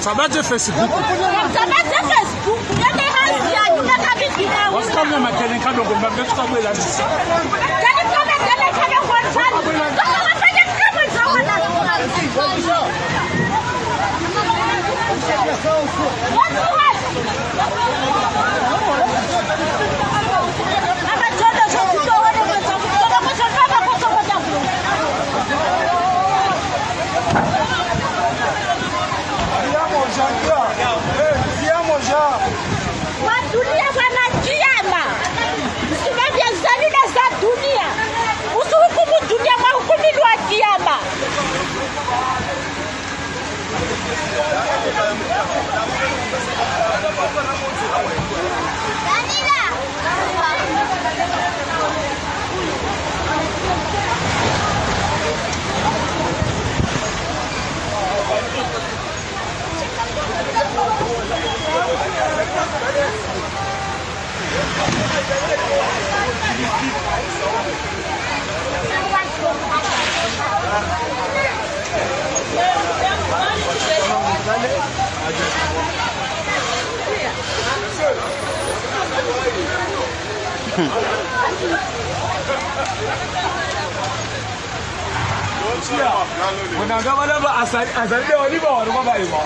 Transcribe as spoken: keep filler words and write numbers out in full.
Sabaje Facebook. Sabaje Facebook. Yale hasi ya nyuma kabisa. Wasikamya makene kado ngomba mbetu kabela misa. Kani kama tele kama kwa mfano. Kama wafanya kama zawa na. Dunia wana kiama. Msimamia zalida za dunia. Usihukumu dunia mahukumi wa kiama. Unangamana ba asali asali wali ba wali ba ba.